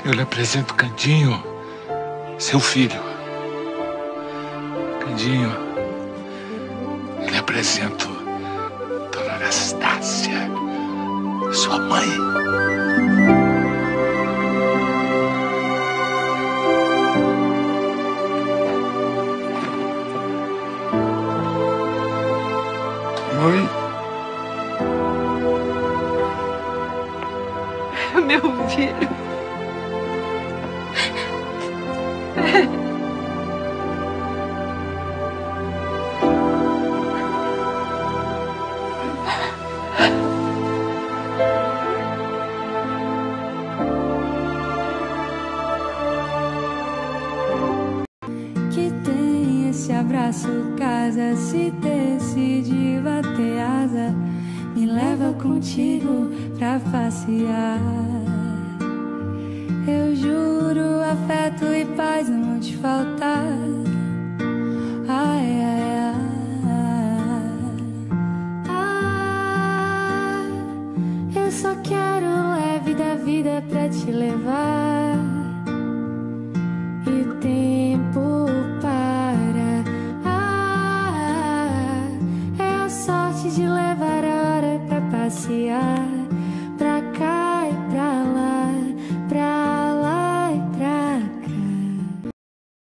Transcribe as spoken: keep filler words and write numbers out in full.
Eu lhe apresento Candinho, seu filho. Candinho, eu lhe apresento Dona Anastácia, sua mãe. Mãe. Meu filho. Que tem esse abraço, casa, se decide bater asa, me leva contigo pra passear. Eu juro, afeto e paz não vão te faltar. Ai, ai, ai, ai. Eu só quero o leve da vida pra te levar. E o tempo para. Ah, é a sorte de levar a hora pra passear.